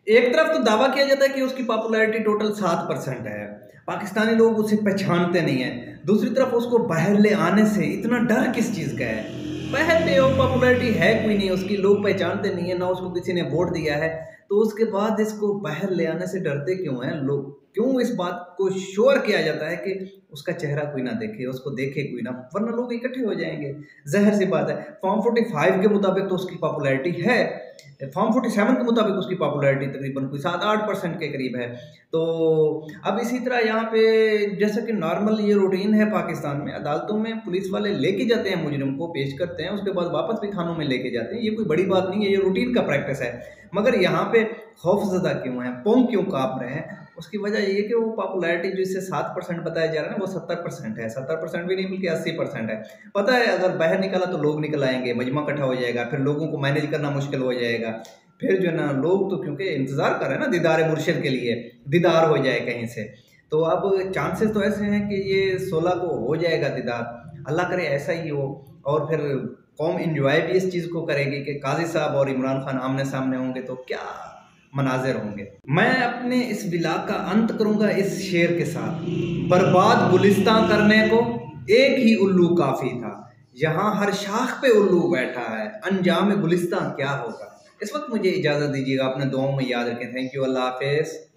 एक तरफ तो दावा किया जाता है कि उसकी पॉपुलैरिटी टोटल 7% है, पाकिस्तानी लोग उसे पहचानते नहीं हैं। दूसरी तरफ उसको बाहर ले आने से इतना डर किस चीज़ का है? बाहर ले आओ, पॉपुलैरिटी है कोई नहीं उसकी, लोग पहचानते नहीं है, ना उसको किसी ने वोट दिया है, तो उसके बाद इसको बाहर ले आने से डरते क्यों हैं लोग? क्यों इस बात को श्योर किया जाता है कि उसका चेहरा कोई ना देखे, उसको देखे कोई ना, वरना लोग इकट्ठे हो जाएंगे। ज़ाहिर सी बात है, फॉर्म 45 के मुताबिक तो उसकी पॉपुलैरिटी है, फॉर्म 47 के मुताबिक उसकी पॉपुलैरिटी तकरीबन कोई 7-8% के करीब है। तो अब इसी तरह यहाँ पे जैसा कि नॉर्मल ये रूटीन है पाकिस्तान में, अदालतों में पुलिस वाले लेके जाते हैं मुजरिम को, पेश करते हैं, उसके बाद वापस भी थानों में लेके जाते हैं। ये कोई बड़ी बात नहीं है, ये रूटीन का प्रैक्टिस है। मगर यहाँ पे खौफजदा क्यों है, पोम क्यों काँप रहे हैं? उसकी वजह ये है कि वो पॉपुलैरिटी जो इससे 7% बताया जा रहा है ना, वो 70% है, 70% भी नहीं बल्कि 80% है। पता है अगर बाहर निकाला तो लोग निकल आएंगे, मजमा इकट्ठा हो जाएगा, फिर लोगों को मैनेज करना मुश्किल हो जाएगा। फिर जो है ना, लोग तो क्योंकि इंतज़ार कर रहे हैं ना दीदार मुर्शिद के लिए, दीदार हो जाए कहीं से, तो अब चांसेस तो ऐसे हैं कि ये 16 को हो जाएगा दीदार, अल्लाह करे ऐसा ही हो। और फिर कौम इंजॉय भी इस चीज़ को करेगी कि काजी साहब और इमरान खान आमने सामने होंगे तो क्या मनाजिर होंगे। मैं अपने इस व्लॉग का अंत करूंगा इस शेर के साथ, बर्बाद गुलिस्तां करने को एक ही उल्लू काफ़ी था, यहाँ हर शाख पे उल्लू बैठा है, अंजाम गुलिस्तां क्या होगा। इस वक्त मुझे इजाज़त दीजिएगा, अपने दुआओं में याद रखें। थैंक यू, अल्लाह हाफिज़।